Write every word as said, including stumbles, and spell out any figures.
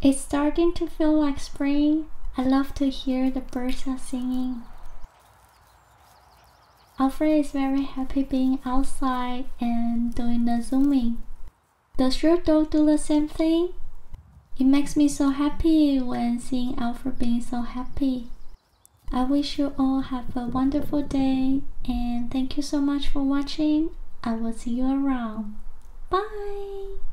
It's starting to feel like spring. I love to hear the birds are singing. Alfred is very happy being outside and doing the zooming. Does your dog do the same thing? It makes me so happy when seeing Alfred being so happy. I wish you all have a wonderful day and thank you so much for watching. I will see you around. Bye!